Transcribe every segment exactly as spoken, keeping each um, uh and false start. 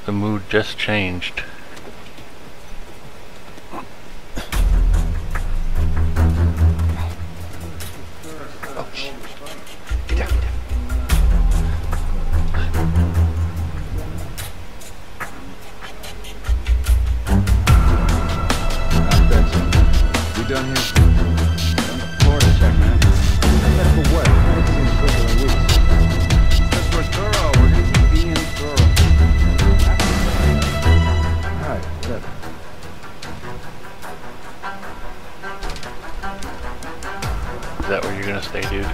The mood just changed. Oh, shit. Get down, get down. You done here? Done the Florida check, man. That's for what? I haven't seen a quicker in weeks. Because we're thorough. We're gonna keep being thorough. Alright, whatever. Is that where you're gonna stay, dude?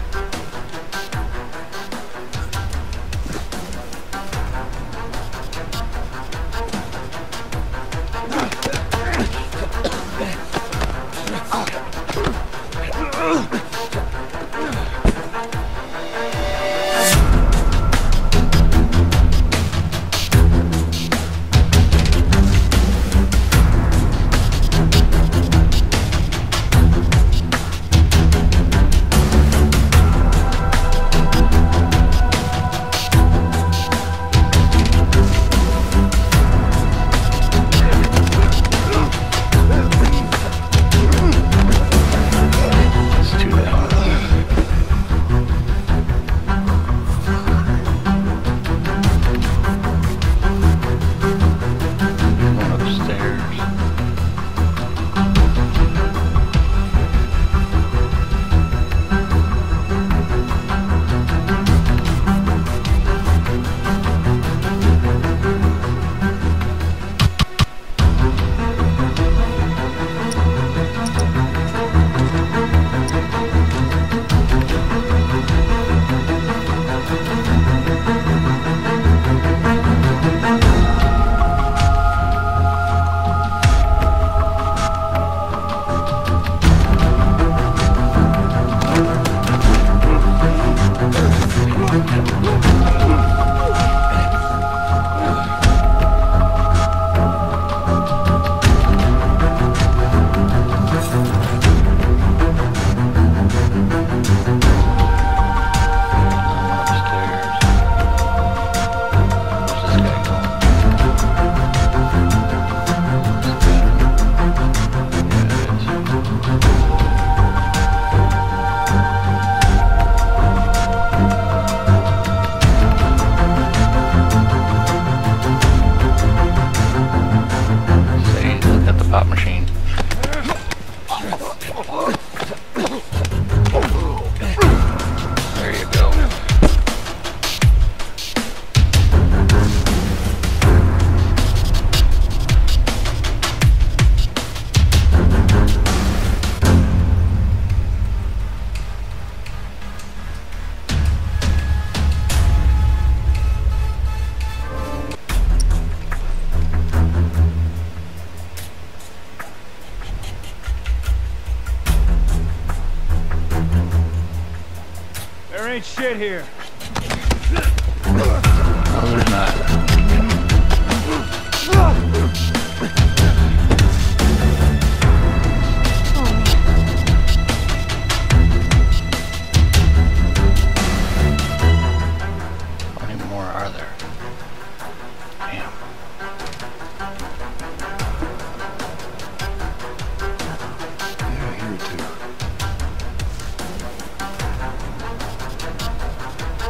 Pop machine. There you go. There ain't shit here. No, there's not. How many more are there? Damn. Yeah, here too.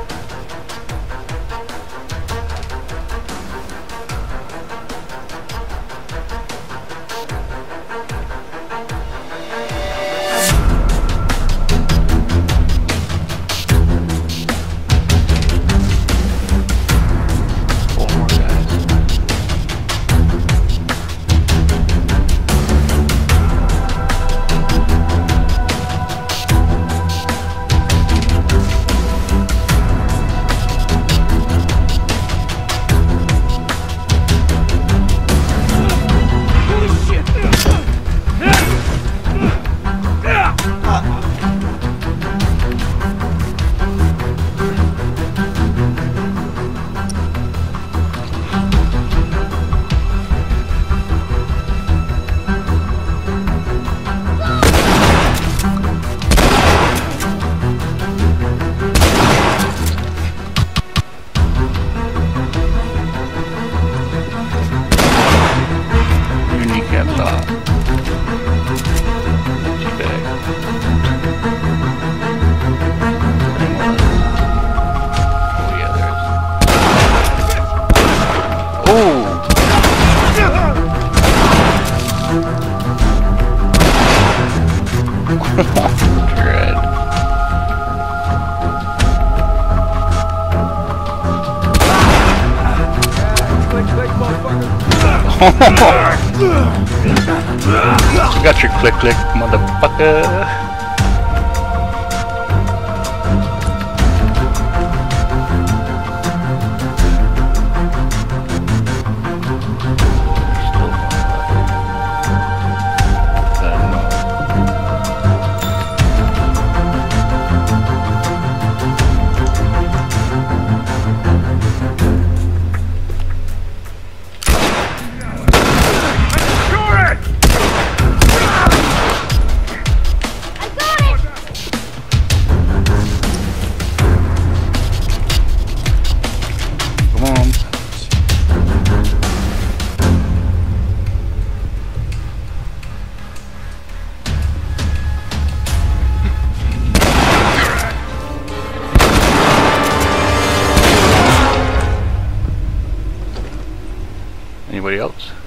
You got your click click, motherfucker. Anybody else?